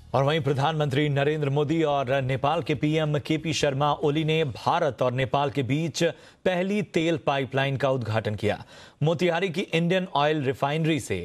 और वहीं प्रधानमंत्री नरेंद्र मोदी और नेपाल के पीएम केपी शर्मा ओली ने भारत और नेपाल के बीच पहली तेल पाइपलाइन का उद्घाटन किया। मोतिहारी की इंडियन ऑयल रिफाइनरी से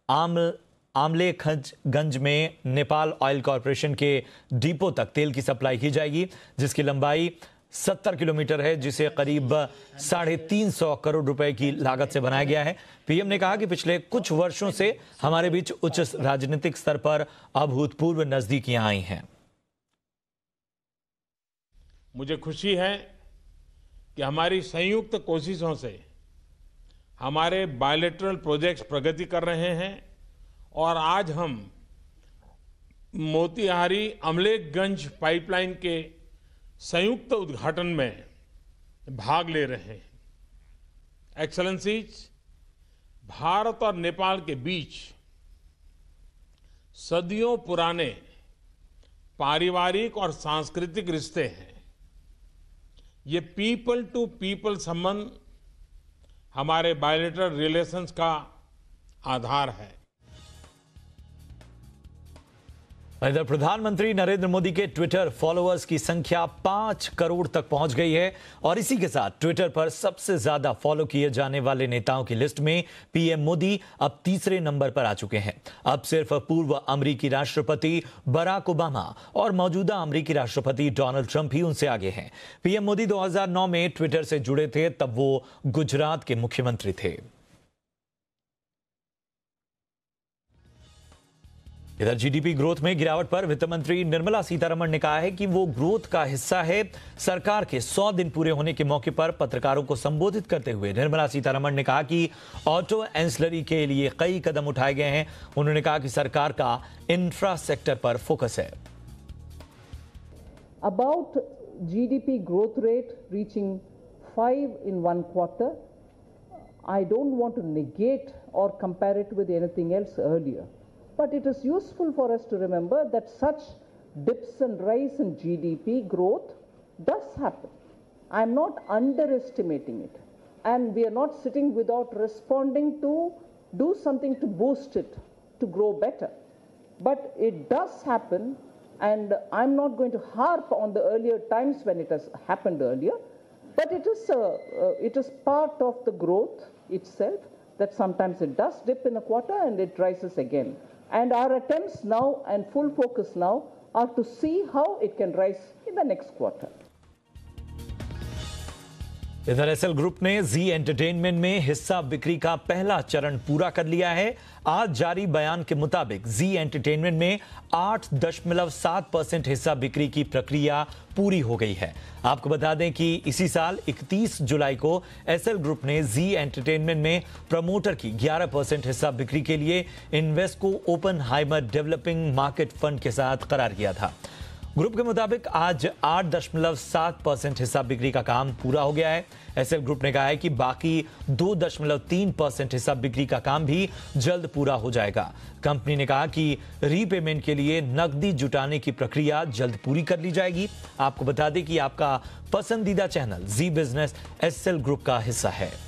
आमलेखगंज में नेपाल ऑयल कॉरपोरेशन के डिपो तक तेल की सप्लाई की जाएगी, जिसकी लंबाई 70 किलोमीटर है, जिसे करीब 350 करोड़ रुपए की लागत से बनाया गया है। पीएम ने कहा कि पिछले कुछ वर्षों से हमारे बीच उच्च राजनीतिक स्तर पर अभूतपूर्व नजदीकियां आई हैं। मुझे खुशी है कि हमारी संयुक्त कोशिशों से हमारे बायलैटरल प्रोजेक्ट्स प्रगति कर रहे हैं और आज हम मोतिहारी अमलेखगंज पाइपलाइन के संयुक्त उद्घाटन में भाग ले रहे हैं। एक्सेलेंसीज, भारत और नेपाल के बीच सदियों पुराने पारिवारिक और सांस्कृतिक रिश्ते हैं। ये पीपल टू पीपल संबंध हमारे बायलैटरल रिलेशंस का आधार है। इधर प्रधानमंत्री नरेंद्र मोदी के ट्विटर फॉलोअर्स की संख्या 5 करोड़ तक पहुंच गई है और इसी के साथ ट्विटर पर सबसे ज्यादा फॉलो किए जाने वाले नेताओं की लिस्ट में पीएम मोदी अब तीसरे नंबर पर आ चुके हैं। अब सिर्फ पूर्व अमेरिकी राष्ट्रपति बराक ओबामा और मौजूदा अमेरिकी राष्ट्रपति डोनाल्ड ट्रंप ही उनसे आगे हैं। पीएम मोदी 2009 में ट्विटर से जुड़े थे, तब वो गुजरात के मुख्यमंत्री थे। इधर जीडीपी ग्रोथ में गिरावट पर वित्त मंत्री निर्मला सीतारमण ने कहा है कि वो ग्रोथ का हिस्सा है। सरकार के 100 दिन पूरे होने के मौके पर पत्रकारों को संबोधित करते हुए निर्मला सीतारमण ने कहा कि ऑटो एंसिलरी के लिए कई कदम उठाए गए हैं। उन्होंने कहा कि सरकार का इंफ्रास्ट्रक्चर पर फोकस है। About GDP growth rate reaching 5 in one quarter, I don't want to negate or compare it with anything else earlier. But it is useful for us to remember that such dips and rise in GDP growth does happen. I'm not underestimating it. And we are not sitting without responding to do something to boost it, to grow better. But it does happen, and I'm not going to harp on the earlier times when it has happened earlier, but it is part of the growth itself that sometimes it does dip in a quarter and it rises again. And our attempts now and full focus now are to see how it can rise in the next quarter. इधर SL group ने Zee entertainment में हिस्सा बिक्री का पहला चरण पूरा कर लिया है। आज जारी बयान के मुताबिक जी एंटरटेनमेंट में 8.7% हिस्सा बिक्री की प्रक्रिया पूरी हो गई है। आपको बता दें कि इसी साल 31 जुलाई को एसएल ग्रुप ने जी एंटरटेनमेंट में प्रमोटर की 11% हिस्सा बिक्री के लिए Invesco Oppenheimer developing market fund के साथ करार किया था। ग्रुप के मुताबिक आज 8.7% हिस्सा बिक्री का काम पूरा हो गया है। एसएल ग्रुप ने कहा है कि बाकी 2.3% हिस्सा बिक्री का काम भी जल्द पूरा हो जाएगा। कंपनी ने कहा कि रीपेमेंट के लिए नकदी जुटाने की प्रक्रिया जल्द पूरी कर ली जाएगी। आपको बता दें कि आपका पसंदीदा channel Zee business SL group का हिस्सा है।